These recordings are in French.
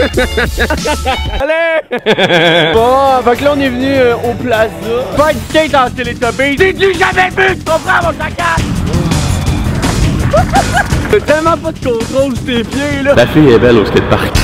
Allez! Bon, fait que là on est venu au plaza. Pas être skate en Télétobies. J'ai dû jamais vu, tu comprends mon chacal? T'as tellement pas de contrôle sur tes pieds là. La fille est belle au skatepark.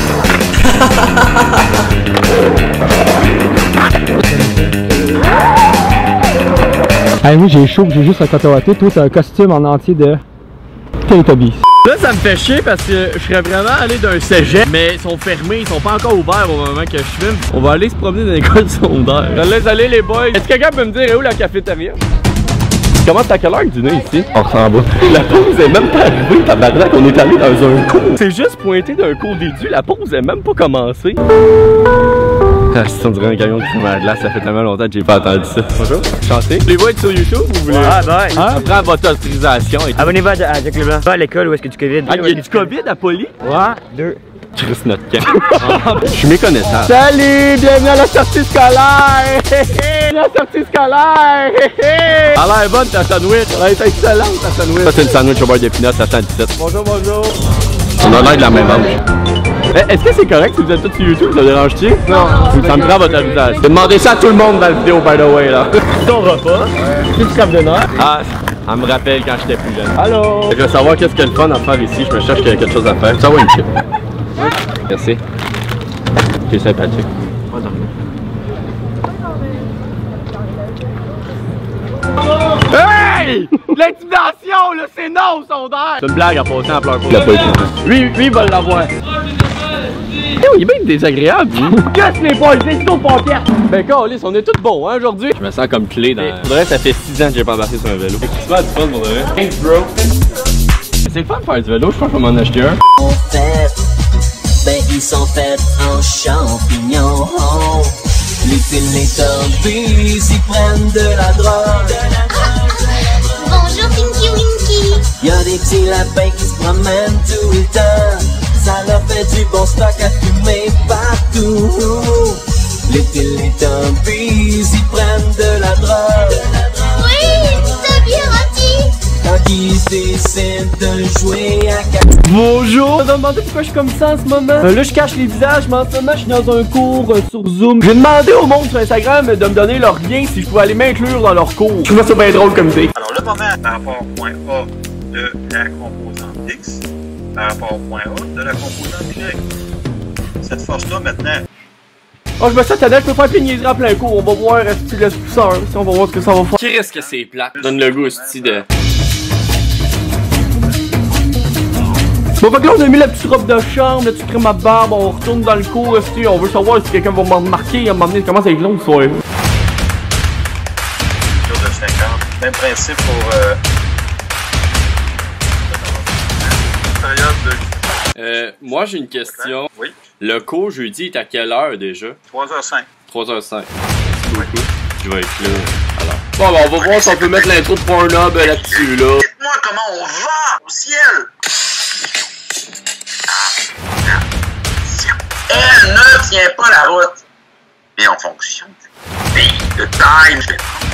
Hey, oui, j'ai chaud, j'ai juste un coton à thé. Toi, t'as un costume en entier de Teletubbies. Là, ça me fait chier parce que je serais vraiment allé d'un cégep, mais ils sont fermés, ils sont pas encore ouverts au moment que je filme. On va aller se promener dans l'école secondaire. Je laisse aller les boys. Est-ce que quelqu'un peut me dire où la cafétéria? Comment t'as quelle heure du nez ici? On s'en va. La pause est même pas arrivée, tabarnak, on est allé dans un cours. C'est juste pointé d'un cours d'édu, la pause est même pas commencée. Ah, si on dirait un camion de fumée à glace, ça fait tellement longtemps que j'ai pas entendu ça. Bonjour. Chantez. Voulez-vous être sur YouTube ou vous voulez? Ah, ben. Hein? Prends votre autorisation et tout. Abonnez-vous à Jack Leblanc. Va à l'école où est-ce que tu COVID? Ah, il y a du COVID à Poly? 3, 2. Chris notre camp. Je suis méconnaissable. Salut, bienvenue à la sortie scolaire. La sortie scolaire. Elle a l'air bonne ta sandwich. Elle est excellente ta sandwich. Ça c'est une sandwich au beurre d'épinards, ça 117. Bonjour, bonjour. On a l'air de la même âge. Est-ce que c'est correct si vous êtes tous sur YouTube, ça dérange-tu? Non. Ça me prend votre avisage. Demandez ça à tout le monde dans la vidéo, by the way, là. Ton repas. C'est du cap de nord. Ah, elle me rappelle quand j'étais plus jeune. Allô? Je veux savoir qu'est-ce qu'il y a de fun à faire ici. Je me cherche quelque chose à faire. Ça va une chip. Merci. C'est sympathique. Hey! L'intimidation, là, c'est non, sondage! C'est une blague à passer en pleure. Il a pas été. Lui, il va l'avoir. Il est bien désagréable, lui. Qu'est-ce les boys, c'est tout pour pierre. Ben, câlisse, on est tous bons, hein, aujourd'hui. Je me sens comme clé dans. Pour vrai, ça fait 6 ans que j'ai pas embarqué sur un vélo. C'est super du fun pour vrai. Thanks, bro. C'est le fun de faire du vélo, je pense qu'on va m'en acheter un. En fait, ben ils sont faits en champignons. Les Teletubbies, ils prennent de la drogue. Bonjour Pinky Winky. Y'a des petits lapins qui se promènent tout le temps. Ça leur fait du bon stock à fumer partout. Les Teletubbies, ils prennent de la drogue. Oui, t'as bien dit. Quand ils décident de jouer à Bonjour! Je me demandais pourquoi je suis comme ça en ce moment. Là, je cache les visages, mais en ce moment, je suis dans un cours sur Zoom. J'ai demandé au monde sur Instagram de me donner leur lien si je pouvais aller m'inclure dans leur cours. Je trouve ça bien drôle comme idée. Alors, le moment par rapport au point A de la composante X, par rapport au point A de la composante Y. Cette force-là, maintenant. Oh, je me sens tannant, je peux faire pligner en plein cours. On va voir si tu laisses pousseur, si on va voir ce que ça va faire. Qu'est-ce que c'est plat? Donne le goût aussi de. Bon, fait que là, on a mis la petite robe de chambre, la petite crème à barbe, on retourne dans le cours, on veut savoir si quelqu'un va m'en remarquer, à m'emmener, comment ça être long, ce soir. De 50. Même principe pour. Période de. Moi, j'ai une question. Oui. Le cours jeudi est à quelle heure déjà? 3h05. 3h05. Oui. Je vais être là. Alors. Bon, ben, on va voir si on peut mettre l'intro de Pornhub là-dessus, là. Dites-moi comment on va au ciel! Elle ne tient pas la route, mais en fonction du pays de taille.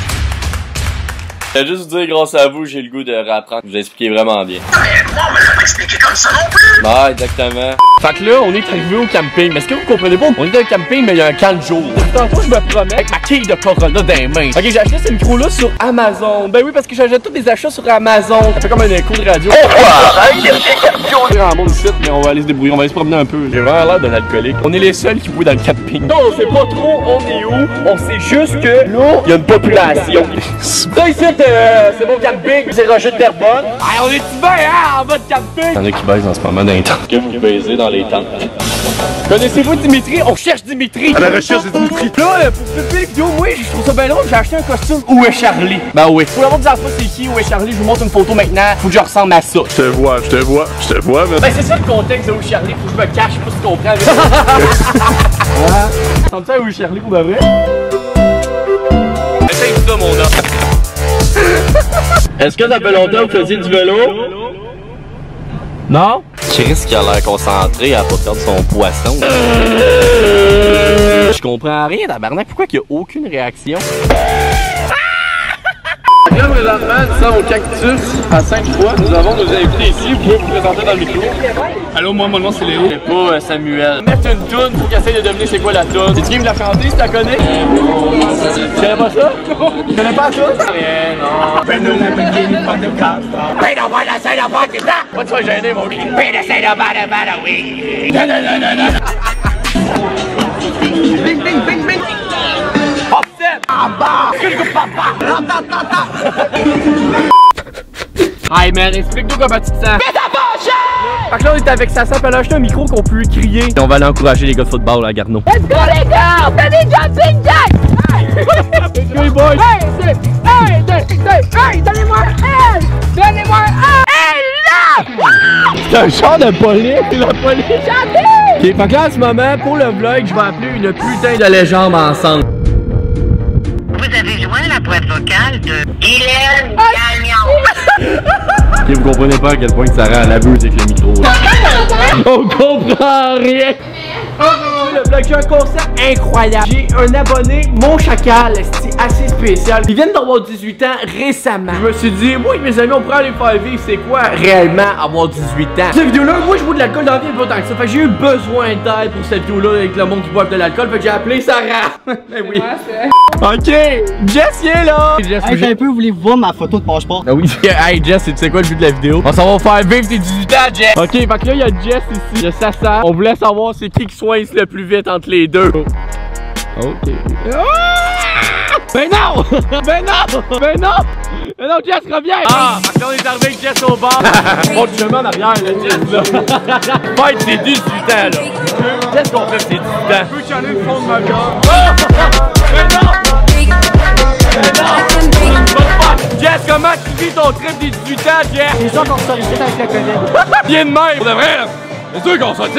Je vais juste vous dire, grâce à vous, j'ai le goût de réapprendre. Vous expliquez vraiment bien. Moi, on me l'a pas expliqué comme ça non plus! Ah, exactement. Fait que là, on est arrivé au camping. Mais est-ce que vous comprenez pas? On est dans le camping, mais il y a un camp de jour. Tantôt, je me promets avec ma quille de Corona dans les mains. Ok, j'ai acheté ce micro-là sur Amazon. Ben oui, parce que j'achète tous des achats sur Amazon. Ça fait comme un écho de radio. C'est un monde ici, mais on va aller se débrouiller. On va aller se promener un peu. J'ai vraiment l'air d'un alcoolique. On est les seuls qui vont dans le camping. Non, on sait pas trop on est où. On sait juste que là, il y a une population. Ça ici, c'est mon camping. C'est Roger de Terrebonne. Hey, on est bien, hein, en mode camping. Il y en a qui baisent en ce moment dans les tentes. Que vous baisez dans les tentes. Connaissez-vous Dimitri? On cherche Dimitri. À la recherche de Dimitri. Là, pour filmer les vidéos, moi, je trouve ça bien drôle. J'ai acheté un costume. Où est Charlie? Ben oui. Pour le monde ne savent pas c'est qui, où est Charlie, je vous montre une photo maintenant. Faut que je ressemble à ça. Je te vois, mais. Ben c'est ça le contexte de où est Charlie. Faut que je me cache, je sais pas si tu comprends. Ah. Sens-tu à où est Charlie pour de vrai? Essaye ça, mon homme. Est-ce que ça fait longtemps que vous faisiez du vélo? Non? Chris qui a l'air concentré à pas perdre son poisson. Je comprends rien, tabarnak. Pourquoi il n'y a aucune réaction? Là, présentement, nous sommes au Cactus à 5 fois. Nous avons nos invités ici. Vous pouvez vous présenter dans le micro. Allô, moi, mon nom c'est Léo. C'est pas Samuel. Mettre une toune pour qu'il essaye de deviner c'est quoi la toune. C'est-tu qui me l'a chanté si tu la connais? Tu connais pas ça? Tu connais pas ça? Rien, non. Pas de sois gêné, mon gars. Bing, bing, bing, bing. Offset. Hey man, explique-nous comment tu te sens. Fait que là on est avec Sassa, puis elle a acheté un micro qu'on peut crier. Et on va aller encourager les gars de football à Garneau. Let's go les gars! On fait des jumping jacks! Hey boys! Hey, donnez-moi un L! Donnez-moi un L! C'est un char de police, c'est la police! Chantez! Ok, fait que là en ce moment, pour le vlog, je vais appeler une putain de légende ensemble. Vous avez joint la boîte vocale de Guylaine Gagnon. Ok, vous comprenez pas à quel point que ça rend l'abuse avec le micro. On comprend rien! Le vlog, j'ai un concept incroyable. J'ai un abonné, mon chacal, c'est assez spécial. Ils viennent d'avoir 18 ans récemment. Je me suis dit, moi et mes amis, on pourrait aller faire vivre c'est quoi réellement avoir 18 ans. Cette vidéo-là, moi je bois de l'alcool dans la vie, pas tant que ça. Fait que j'ai eu besoin d'aide pour cette vidéo-là avec le monde qui boit de l'alcool. Fait que j'ai appelé Sarah. Ben oui. Ok, Jess il est là. Jess, Hey, un peu, voulez-vous voir ma photo de passeport? Ah oui. Hey Jess, tu sais quoi le but de la vidéo? On s'en va faire vivre tes 18 ans, Jess. Ok, fait que là il y a Jess ici, il y a Sassa. On voulait savoir c'est qui soigne le plus vite entre les deux. Ok. Ben non! Ben non! Ben non! Ben non, Jess, reviens! Ah! Fait que là on est arrivé avec Jess au bar. On te chemin en arrière, là, Jess, là. Fête tes 18 ans, là. Qu'est-ce qu'on fait pour tes 18 ans? Peux-tu aller le fond de ma gorge? Ben non! Jess, comment tu vis ton trip des 18 ans, Jess? C'est sûr qu'on sort ici avec le collègue. Bien de même! Pour de vrai, là! C'est sûr qu'on sort ici!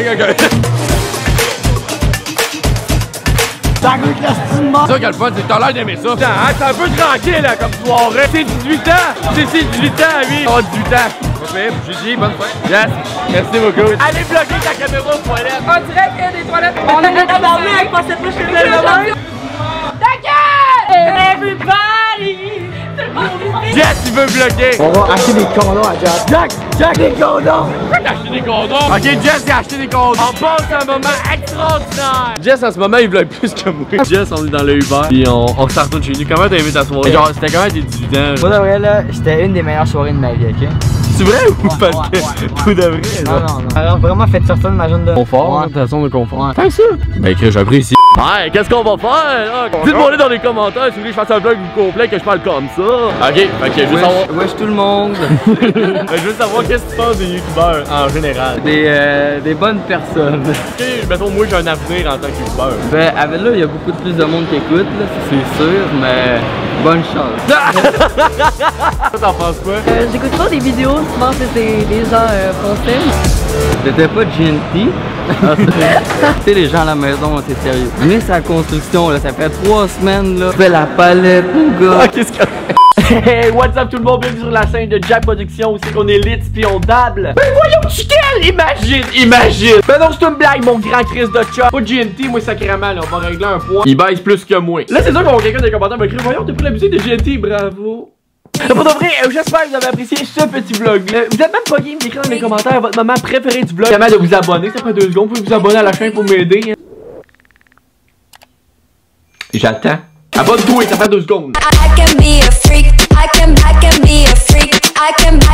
C'est sûr que le fun, c'est que t'as l'air d'aimer ça. C'est un peu tranquille, là, comme soirée. C'est 18 ans! C'est 18 ans, lui! Oh, 18 ans! Gigi, bonne fête! Jess, merci beaucoup! Allez bloquer ta caméra aux toilettes! On dirait qu'il y a des toilettes. On est des tabarnak, pensez pas chez le Everybody! Jess, il veut bloquer! On va acheter des condoms à Jack. Jack, des condoms! Pourquoi t'as acheté des condoms? Ok, Jess, il a acheté des condoms! On passe un moment extraordinaire! Jess, en ce moment, il bloque plus que moi. Jess, on est dans le Uber, puis on s'en retourne chez nous. Comment t'as aimé ta soirée? Genre, c'était quand même tes 18 ans? Pour de vrai, là, c'était une des meilleures soirées de ma vie, ok? C'est vrai ou parce que tout de vrai? Non. Alors, vraiment, faites sortir de ma zone de confort, ta zone de confort. Tant que ça? Ben, que j'apprécie. Ouais, qu'est-ce qu'on va faire, là? Dites-moi dans les commentaires si vous voulez que je fasse un vlog complet, que je parle comme ça. Ok, fait que je veux savoir. Wesh tout le monde. Je veux savoir qu'est-ce que tu penses des youtubeurs en général. Des bonnes personnes. Ok, mettons, moi j'ai un avenir en tant que youtubeur. Ben, avec là, il y a beaucoup de plus de monde qui écoute, là, c'est sûr, mais bonne chance. T'en penses quoi? J'écoute pas des vidéos, souvent c'est des gens français. C'était pas GNT. Tu sais, les gens à la maison, c'est sérieux. Mais c'est la construction, là, ça fait 3 semaines, là. Fais la palette, mon gars. Ah, qu'est-ce que. Hey, what's up tout le monde, bienvenue sur la scène de Jack Productions, où c'est qu'on est lit pis on dable. Ben voyons, chiquel, imagine. Ben non, c'est une blague, mon grand Chris de chat. Pas de GNT, moi sacrément, là, on va régler un point. Il baisse plus que moi. Là, c'est sûr qu'on va quelqu'un dans les commentaires va écrire, voyons, t'as pris la musique de GNT, bravo. Pour de vrai, j'espère que vous avez apprécié ce petit vlog. Vous êtes même pas game d'écrire dans les commentaires votre moment préféré du vlog. Également de vous abonner, ça prend 2 secondes. Vous pouvez vous abonner à la chaîne pour m'aider. J'attends. Abonne-toi, ça prend 2 secondes. I can be a freak. I can be a freak. I can